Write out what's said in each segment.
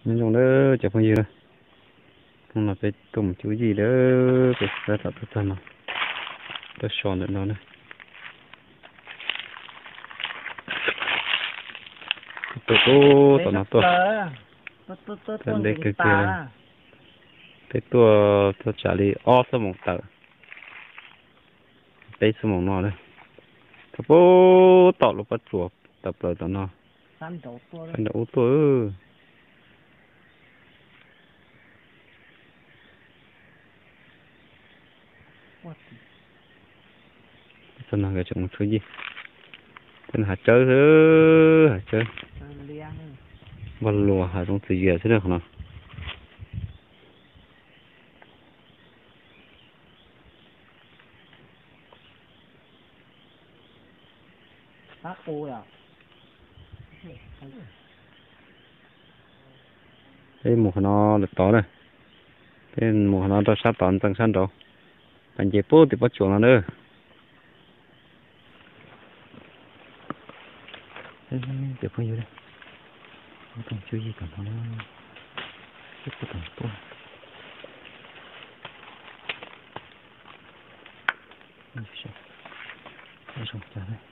nhân dùng đó chả phong gì đâu không là phải tùng chú gì đó phải ra tập thật nào tôi sòn được nó nữa tôi cố tao nó tôi tôi để cái kia cái tôi trả đi o số một tờ cái số một nó đây tôi cố tao lúc bắt chuột tập rồi tao nó San đầu tôi tao nó cái chuyện thứ gì tao hạt chơi thứ hạt chơi vần lùa hạt trong thứ gì thế được không Sát cô à? cái mùa nó được to này cái mùa nó to sát tòn tăng san rồi bạn chế bố thì bắt chuột nó nữa cái chế bố như đây không cần chú gì cả nó rất là tầm tốt đây xong chả đây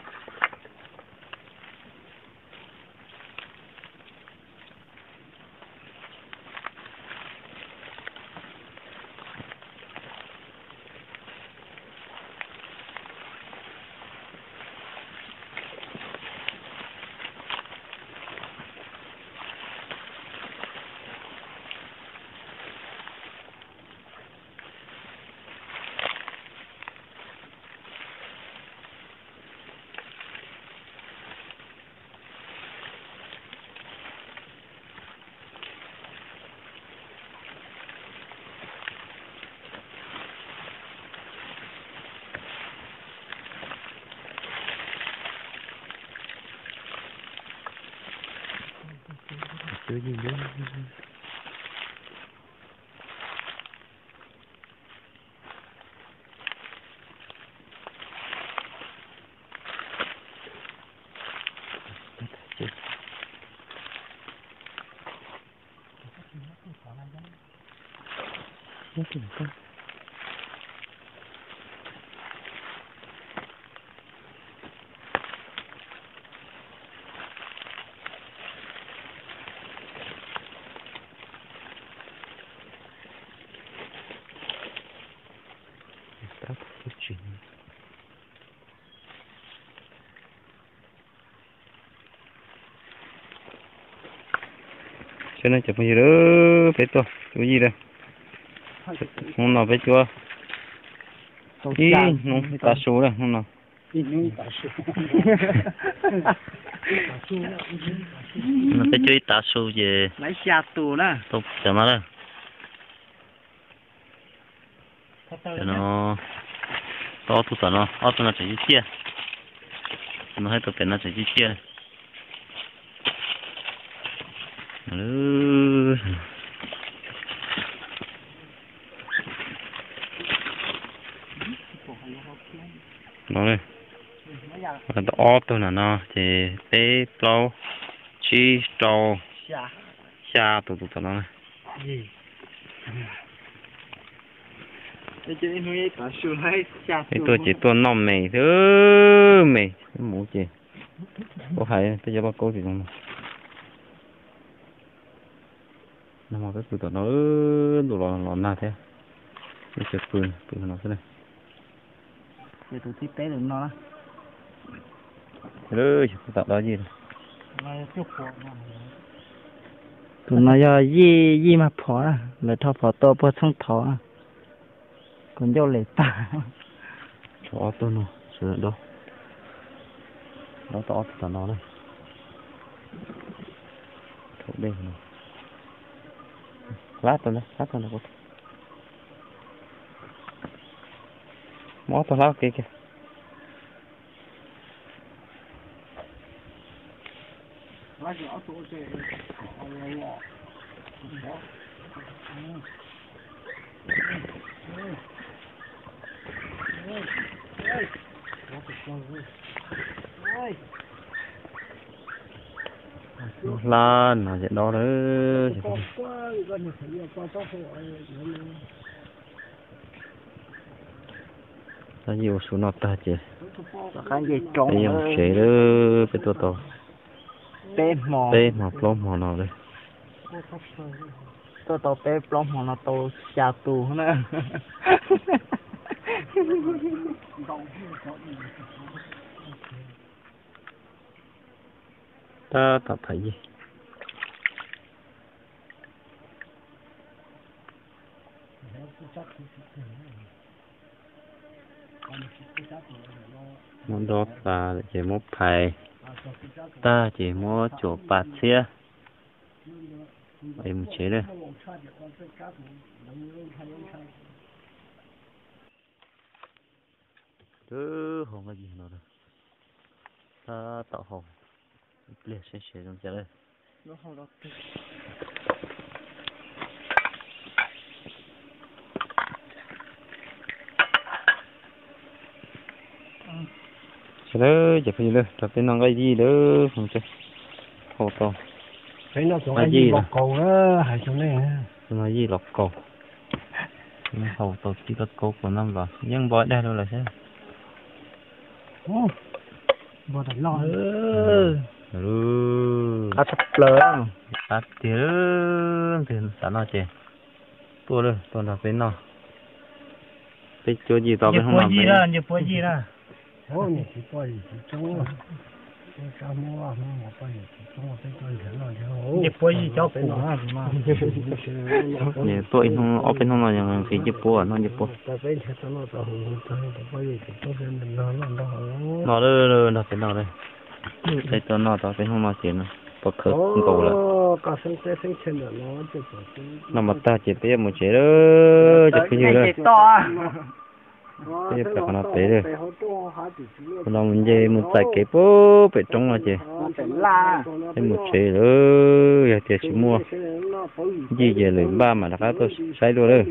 chơi gì nữa cho nên chụp gì đó phải to cái gì đây không nào phải chưa đi không ta số đây không nào nó phải chơi ta số về lấy xa tù nè tốt cho nó đây cho nó to thu sản nó nó chỉ chia nó hay tập tiền nó chỉ chia nó đây nó to tôi là nó thì bé plau chi trâu xa tụt nó này cái tôi chỉ tôi nằm mày thứ mày mũ gì có phải bây giờ bác cô gì không nó mà cái tụi nó đồ lòn nào thế cái chụpปืนnó thế này để tụi tiếp tế được nó rồi tạo đó gì tụi nó do gì mà phỏ là thọ phỏ to phỏ xong thọ còn do lệ tả cho tôi nó sửa đâu nó to tụi nó này thuộc đây này lát tôi nó có mó tôi lát kia kìa lan nó sẽ đó đấy ta nhiều số nó ta chứ cái gì trống bây giờ chế đó cáiตัวto tên mà plom mò nào đây tôi tao bé plong mà nó tôi xa tù nữa ta thấy gì món đó ta chỉ mua phải ta chỉ mua chỗ bát xía em chế đây không có gì nữa đâu ta tạo hồng liệt sẽ trong chả đây chả đấy chả phải nữa chả phải năng cái gì nữa không chơi hồ to thấy nó cái gì lọc cầu đó hay chỗ này nói gì lọc cầu hồ to chỉ lọc cầu của năm vào nhưng bói đây đâu là thế bò đàn lo cắt lớn cắt tiếng thì sao nó chè tua rồi tua là bên nào cái chỗ gì to bên không làm gì ra như bữa gì ra ô nhỉ chỉ bữa gì chỉ trống sao mua à mua bữa gì chỉ trống cái con thế nào chứ như bữa gì cháu bên nào mà nè tôi không ở bên không là những cái chip búa nó chip búa nó đây nó bên nào đây đây tôi nó tao bên không mà chuyện bậc khởi cầu là nó mà ta chỉ biết một chế đó chỉ cái gì đó bây giờ phải nó té rồi nó mình về một tài kế bố phải trống là chị thêm một chế nữa giờ thì chỉ mua gì về lấy ba mà đã tôi sai rồi đấy